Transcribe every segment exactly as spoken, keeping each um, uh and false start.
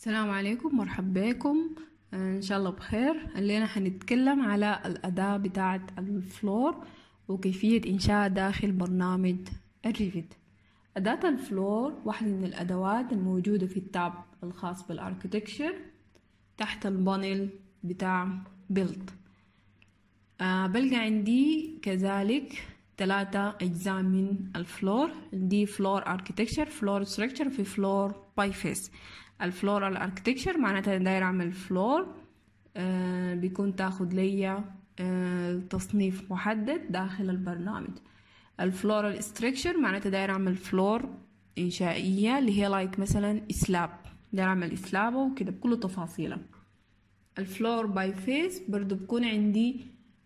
السلام عليكم، مرحبا بكم. ان شاء الله بخير. الليلة حنتكلم على الأداة بتاعة الفلور وكيفية إنشاء داخل برنامج الريفت. أداة الفلور واحدة من الأدوات الموجودة في التاب الخاص بالاركتكشر تحت البانل بتاع بيلد. آه بلقى عندي كذلك ثلاثة أجزاء من الفلور. عندي فلور اركتكشر، فلور ستراكشر، في فلور باي فيس. الفلور الاركتكشر معناتها داير اعمل فلور آه بيكون تاخد ليا آه تصنيف محدد داخل البرنامج. الفلور الاستراكشر معناتها داير اعمل فلور انشائية اللي هي لايك مثلا اسلاب، داير اعمل اسلابه وكده بكل تفاصيلها. الفلور باي فيس برضو بكون عندي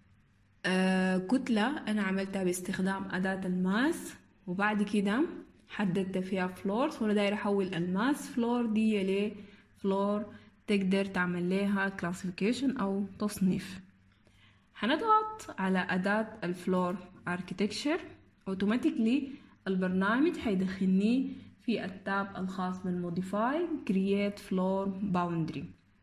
آه كتلة انا عملتها باستخدام اداة الماس، وبعد كده حددت فيها فلورز وانا داير احول الماس فلور دي ل فلور تقدر تعمل لها كلاسيفيكيشن او تصنيف. هنضغط على اداة الفلور اركيتكتشر، اوتوماتيكلي البرنامج هيدخلني في التاب الخاص بالموديفاي كرييت فلور باوندري.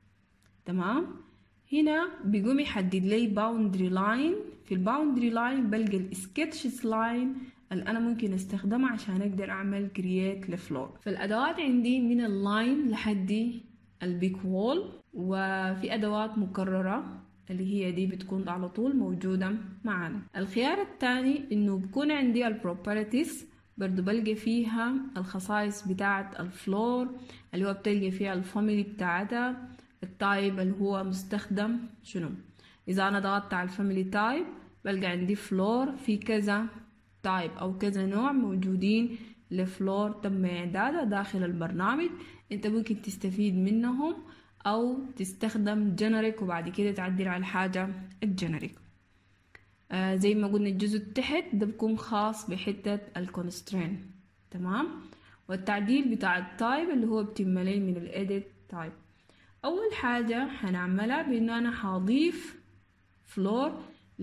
تمام، هنا بيقوم يحدد لي باوندري لاين. في الباوندري لاين بلقى السكتشز لاين اللي انا ممكن استخدمها عشان اقدر اعمل كرييت لفلور. فالادوات عندي من اللاين لحد البيك وول، وفي ادوات مكررة اللي هي دي بتكون على طول موجودة معانا. الخيار الثاني انه بكون عندي البروبرتيز، برضو بلقى فيها الخصائص بتاعة الفلور اللي هو بتلقى فيها الفاميلي بتاعتها، التايب اللي هو مستخدم شنو. اذا انا ضغطت على الفاميلي تايب بلقى عندي فلور في كذا تايب او كذا نوع موجودين لفلور تم اعدادها داخل البرنامج. انت ممكن تستفيد منهم او تستخدم جنريك وبعد كده تعدل على الحاجة الجنريك. آه زي ما قلنا الجزء التحت ده بيكون خاص بحتة الكونسترين. تمام، والتعديل بتاع التايب اللي هو بتم لي من الاديت تايب. اول حاجة هنعملها بانه انا هضيف فلور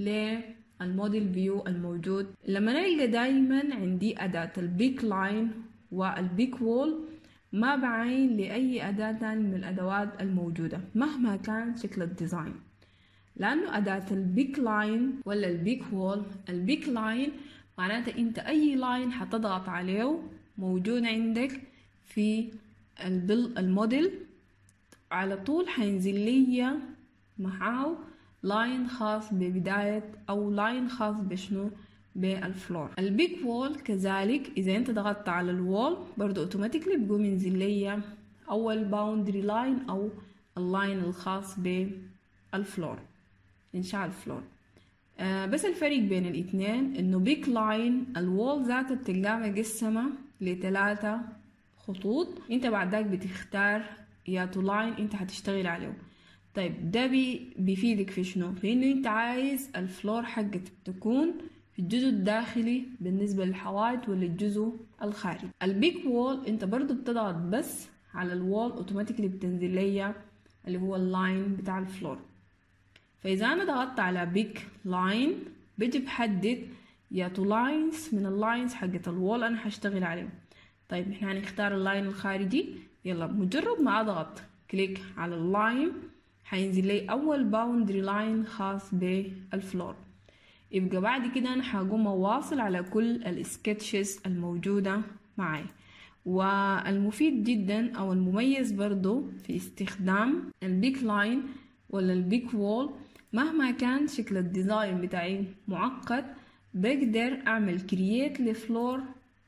للموديل فيو الموجود. لما نلقى دايما عندي اداة البيك لاين والبيك وول ما بعين لأي أداة تانية من الأدوات الموجودة مهما كان شكل الديزاين، لأنه أداة البيك لاين ولا البيك وول، البيك لاين معناته أنت أي لاين هتضغط عليه موجود عندك في الموديل على طول هينزل لي معاه لاين خاص ببداية أو لاين خاص بشنو بالفلور. البيك وول كذلك إذا أنت ضغطت على الوول برضو أوتوماتيكلي بيقوم ينزل لي أول باوندري لاين أو اللاين الخاص بالفلور، إنشاء الفلور. آه بس الفرق بين الاثنين إنه بيك لاين الوول ذاتها بتلقاها مقسمة لثلاثة خطوط، أنت بعد ذاك بتختار يا تو لاين أنت هتشتغل عليه. طيب ده بي بيفيدك في شنو؟ في إنه أنت عايز الفلور حقك تكون في الجزء الداخلي بالنسبة للحوائط ولا الجزء الخارجي. البيك وول انت برضو بتضغط بس على الوول اوتوماتيكلي بتنزل لي اللي هو اللاين بتاع الفلور. فاذا انا ضغطت على بيك لاين بيجي بحدد يا تو لاينز من اللاينز حقت الوول انا هشتغل عليهم. طيب احنا هنختار اللاين الخارجي. يلا مجرد ما اضغط كليك على اللاين هينزل لي اول باوندري لاين خاص بالفلور. يبقى بعد كده انا هقوم اواصل على كل السكتشز الموجودة معي. والمفيد جدا او المميز برضو في استخدام البيك لاين ولا البيك وول مهما كان شكل الديزاين بتاعي معقد بقدر اعمل كرييت لفلور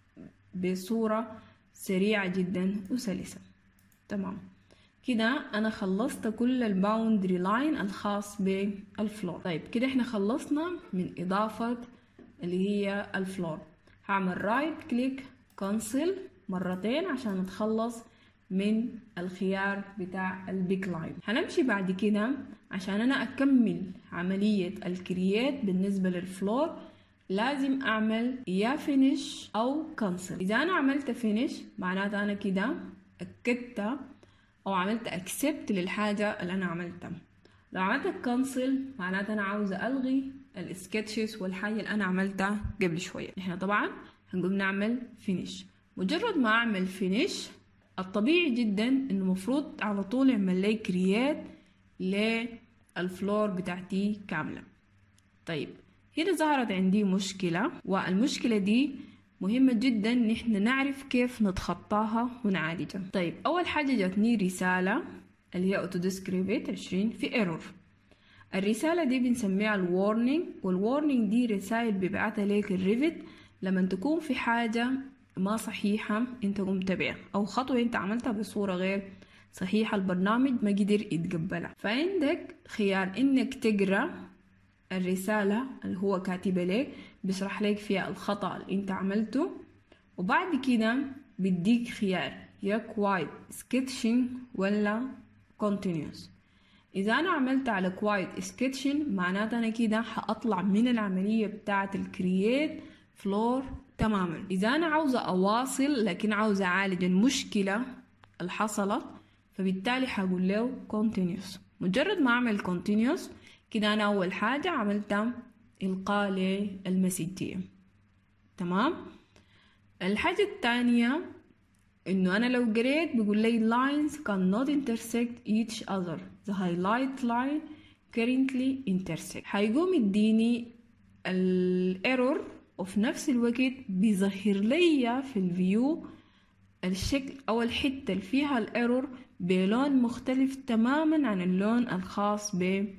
بصورة سريعة جدا وسلسة. تمام كده انا خلصت كل الباوندري لاين الخاص بالفلور. طيب كده احنا خلصنا من اضافة اللي هي الفلور. هعمل رايت كليك كانسل مرتين عشان نتخلص من الخيار بتاع البيك لاين. هنمشي بعد كده عشان انا اكمل عملية الكرييت بالنسبة للفلور لازم اعمل يا فينيش او كانسل. اذا انا عملت فينيش معناته انا كده اكدت او عملت اكسبت للحاجة اللي انا عملتها. لو عملت كانسل معناته انا عاوزة الغي السكتشز والحاجة اللي انا عملتها قبل شوية. احنا طبعا هنقوم نعمل فينيش. مجرد ما اعمل فينيش الطبيعي جدا انه المفروض على طول يعمل لي كريات للفلور بتاعتي كاملة. طيب هنا ظهرت عندي مشكلة، والمشكلة دي مهمة جدا نحن نعرف كيف نتخطاها ونعالجها. طيب أول حاجة جاتني رسالة اللي هي أوتوديسكريبت عشرين في ايرور. الرسالة دي بنسميها الوارنينج، والوارنينج دي رسائل بيبعتها ليك الريفت لما تكون في حاجة ما صحيحة انت قمت بها، او خطوة انت عملتها بصورة غير صحيحة البرنامج ما قدر يتقبلها. فعندك خيار انك تقرأ الرسالة اللي هو كاتبة لك، بيشرح لك فيها الخطأ اللي انت عملته، وبعد كده بيديك خيار يا كوايت سكتشنج ولا كونتينيوس. اذا انا عملت على كوايت سكتشنج معناته انا كده هاطلع من العملية بتاعة الكرييت فلور تماما. اذا انا عاوزة اواصل لكن عاوزة اعالج المشكلة اللي حصلت، فبالتالي هقول له continuous. مجرد ما اعمل continuous كده انا اول حاجة عملتها القاء للمسجية. تمام. الحاجة الثانية انه انا لو قريت بيقول لي lines cannot intersect each other the highlight line currently intersect. هيقوم يديني الايرور وفي نفس الوقت بيظهر لي في الفيو الشكل او الحتة اللي فيها الايرور بلون مختلف تماما عن اللون الخاص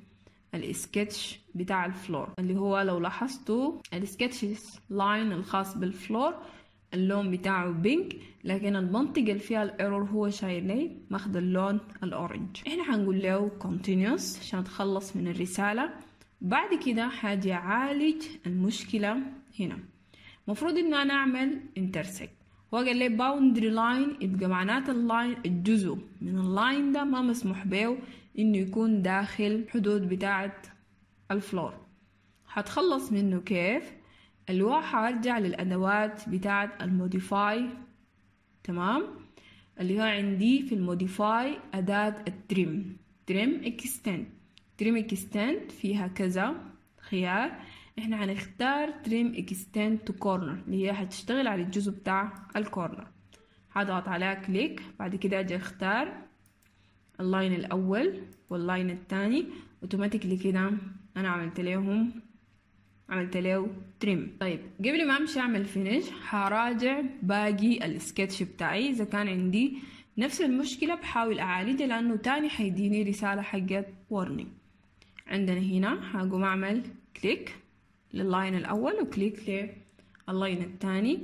بالسكتش بتاع الفلور، اللي هو لو لاحظتوا السكتش لاين الخاص بالفلور اللون بتاعه بينك، لكن المنطقة اللي فيها الايرور هو شايل لي ماخد اللون الاورنج. احنا هنقول له continuous عشان نتخلص من الرسالة. بعد كده حاجة اعالج المشكلة. هنا مفروض انه انا اعمل intersect، هو قال لي boundary line، يبقى معنات اللاين الجزء من اللاين ده ما مسموح به انه يكون داخل حدود بتاعة الفلور. هتخلص منه كيف؟ اللي هو هرجع للأدوات بتاعة الموديفاي. تمام. اللي هو عندي في الموديفاي أداة التريم تريم اكستند. تريم اكستند فيها كذا خيار، احنا هنختار تريم اكستند تو كورنر اللي هي هتشتغل على الجزء بتاع الكورنر. هضغط عليها كليك، بعد كده اجي اختار اللاين الاول واللاين الثاني، اوتوماتيكلي كده انا عملت لهم عملت له تريم. طيب قبل ما امشي اعمل فينيش هراجع باقي السكتش بتاعي، اذا كان عندي نفس المشكلة بحاول اعالجها لانه تاني هيديني رسالة حقت وارنينج. عندنا هنا هقوم اعمل كليك لللاين الاول وكليك لللاين الثاني،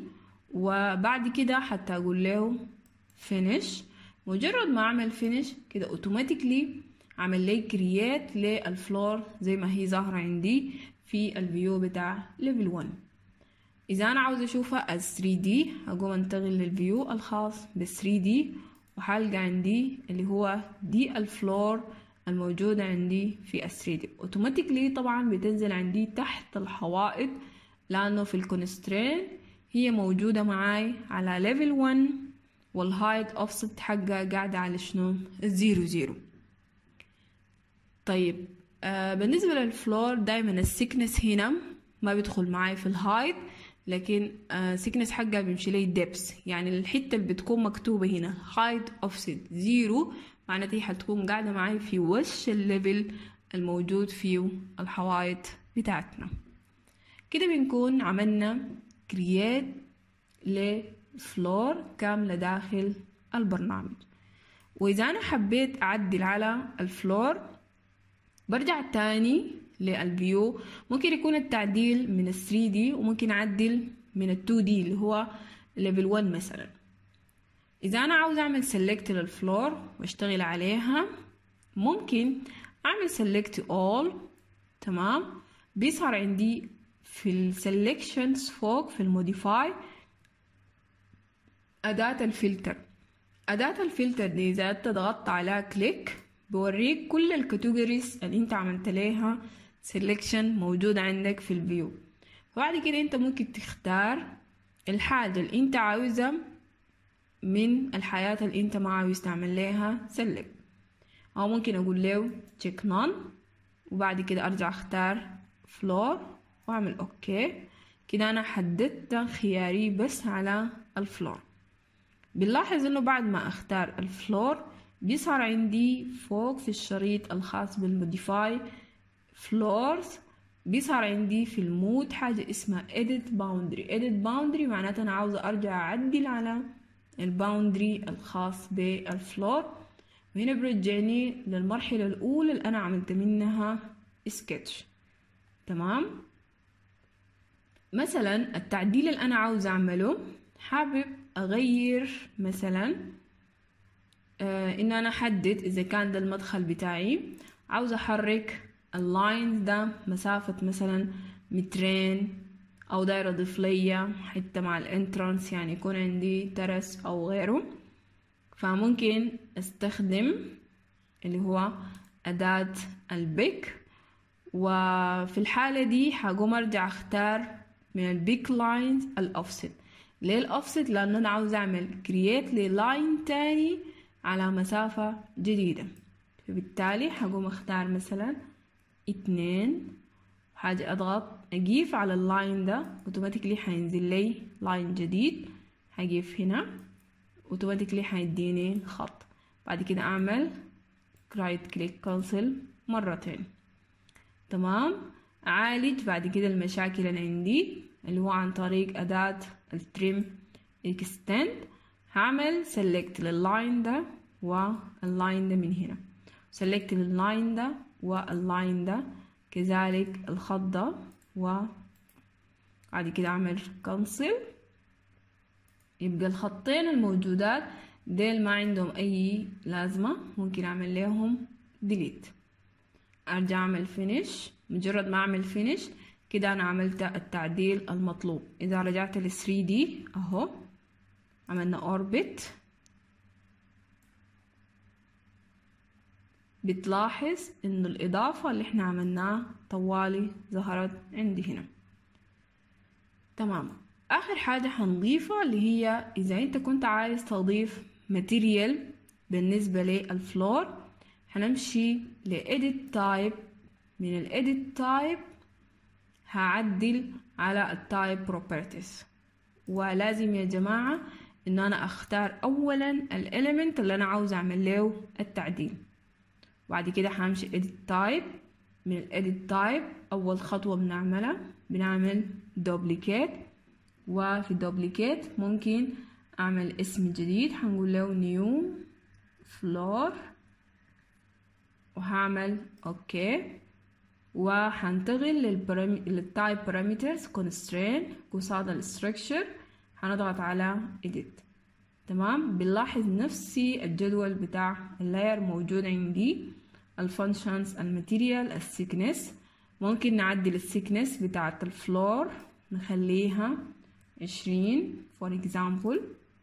وبعد كده حتى اقول له فينيش. مجرد ما اعمل فينيش كده اوتوماتيكلي عمل لي كريات للفلور زي ما هي ظاهرة عندي في الفيو بتاع ليفل واحد. اذا انا عاوزة اشوفها از ثري دي هقوم انتقل للفيو الخاص بال ثري دي، وحلقة عندي اللي هو دي الفلور الموجودة عندي في ال ثري دي. اوتوماتيكلي طبعا بتنزل عندي تحت الحوائط لانه في الكونسترين هي موجودة معاي على ليفل واحد، والهايت اوفست حقها قاعدة على شنو؟ الزيرو زيرو. طيب آه بالنسبة للفلور دايما السيكنس هنا ما بيدخل معاي في الهايت، لكن آه سيكنس حقها بيمشي لي ديبس، يعني الحتة اللي بتكون مكتوبة هنا هايت اوفست زيرو معناتها هي حتكون قاعدة معاي في وش الليفل الموجود فيه الحوايط بتاعتنا. كده بنكون عملنا كريات لفلور كاملة داخل البرنامج. وإذا أنا حبيت أعدل على الفلور برجع تاني للفيو، ممكن يكون التعديل من ال ثري دي وممكن أعدل من ال تو دي اللي هو ليفل واحد مثلا. إذا أنا عاوز أعمل سيلكت للفلور واشتغل عليها ممكن أعمل سيلكت all. تمام. بيظهر عندي في السيلكشنز فوق في الموديفاي أداة الفلتر. أداة الفلتر دي إذا أنت ضغطت عليها كليك بوريك كل الكاتيجوريز اللي أنت عملت لها سيلكشن موجودة عندك في الفيو. وبعد كده أنت ممكن تختار الحاجة اللي أنت عاوزها من الحياة اللي أنت ما عاوز تعمل لها سيلكت، أو ممكن أقول له check none وبعد كده أرجع أختار فلور وأعمل أوكي. كده أنا حددت خياري بس على الفلور. بنلاحظ إنه بعد ما أختار الفلور بيظهر عندي فوق في الشريط الخاص بالموديفاي فلورز، بيظهر عندي في المود حاجة اسمها edit boundary. edit boundary معناتها أنا عاوزة أرجع أعدل على الباوندري الخاص بالفلور، وهنا برجعني للمرحلة الأولى اللي أنا عملت منها سكتش. تمام. مثلا التعديل اللي أنا عاوزة أعمله، حابب أغير مثلا آه إن أنا أحدد إذا كان ده المدخل بتاعي، عاوزة أحرك اللاين ده مسافة مثلا مترين، أو داير أضيف ليا حتة مع الانترانس، يعني يكون عندي ترس أو غيره، فممكن أستخدم اللي هو أداة البيك. وفي الحالة دي هقوم أرجع أختار من البيك لاينز الأوفست. ليه الأوفست؟ لأنه أنا عاوز أعمل كرييت للاين تاني على مسافة جديدة، فبالتالي هقوم أختار مثلا اتنين، حاجة أضغط أجيف على اللاين ده، اوتوماتيكلي هينزل لي لاين جديد، هجيف هنا اوتوماتيكلي هيديني خط. بعد كده أعمل رايت كليك كنسل مرتين. تمام. أعالج بعد كده المشاكل اللي عندي اللي هو عن طريق أداة التريم اكستند. هعمل سيلكت لللاين ده واللاين ده من هنا، سيلكت لللاين ده واللاين ده كذلك الخط ده، وبعد كده أعمل كنسل. يبقى الخطين الموجودات ديل ما عندهم أي لازمة، ممكن أعمل لهم ديليت. أرجع أعمل فينيش. مجرد ما أعمل فينيش كده أنا عملت التعديل المطلوب. إذا رجعت ل ثري دي أهو عملنا أوربت، بتلاحظ إنه الإضافة اللي إحنا عملناها طوالي ظهرت عندي هنا. تمام. آخر حاجة هنضيفها اللي هي إذا أنت كنت عايز تضيف ماتيريال بالنسبة للفلور، هنمشي ل edit type. من ال edit type هعدل على ال type properties، ولازم يا جماعة إن أنا أختار أولا ال element اللي أنا عاوز أعمل له التعديل. بعد كده همشي edit type. من ال edit type أول خطوة بنعملها بنعمل duplicate، وفي duplicate ممكن أعمل اسم جديد هنقول له new floor، وهعمل اوكي، وهنتقل للتايب parameters constraint قصاد الستركشر، هنضغط على edit. تمام. بنلاحظ نفسي الجدول بتاع اللاير موجود عندي، الفانكشنز، الماتيريال، السيكنس. ممكن نعدل السيكنس بتاعة الفلور نخليها عشرين for example.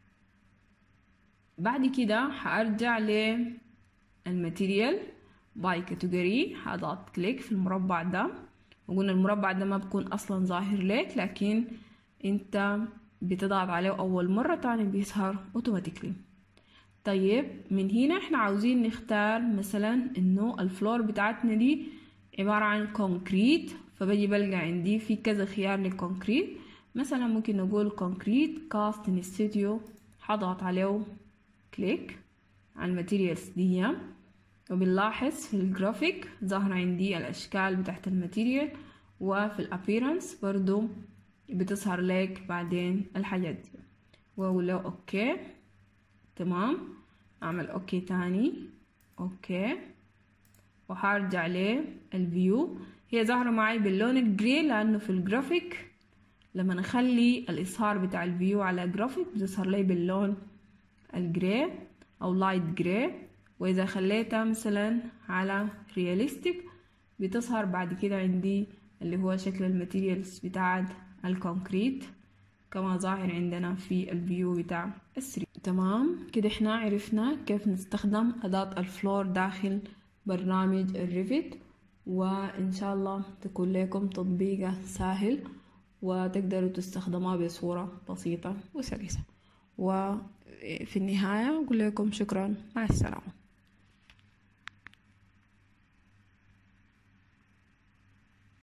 بعد كده هأرجع للماتيريال باي كاتيجوري، هضغط كليك في المربع ده، وقلنا المربع ده ما بكون اصلا ظاهر لك، لكن انت بتضغط عليه اول مرة تاني بيظهر اوتوماتيكلي. طيب من هنا احنا عاوزين نختار مثلا انه الفلور بتاعتنا دي عبارة عن كونكريت، فبجي بلقى عندي في كذا خيار للكونكريت. مثلا ممكن نقول كونكريت كاست ان ستوديو، هضغط عليه كليك على الماتيريالز دي، وبنلاحظ في الجرافيك ظهر عندي الاشكال بتاعت الماتيريال، وفي الابيرنس برضو بتظهر لك بعدين الحاجات دي، واقول له اوكي. تمام. اعمل اوكي تاني، اوكي، وهرجع للفيو. هي ظاهره معي باللون الجري لانه في الجرافيك لما نخلي الاظهار بتاع الفيو على جرافيك بتظهر لي باللون الجري او لايت جري، واذا خليتها مثلا على رياليستيك بتظهر بعد كده عندي اللي هو شكل الماتيريالز بتاعت الكونكريت كما ظاهر عندنا في الفيو بتاع السري. تمام. كده احنا عرفنا كيف نستخدم أداة الفلور داخل برنامج الريفت، وإن شاء الله تكون لكم تطبيق سهل وتقدروا تستخدموها بصورة بسيطة وسلسة. وفي النهاية أقول لكم شكرا، مع السلامة.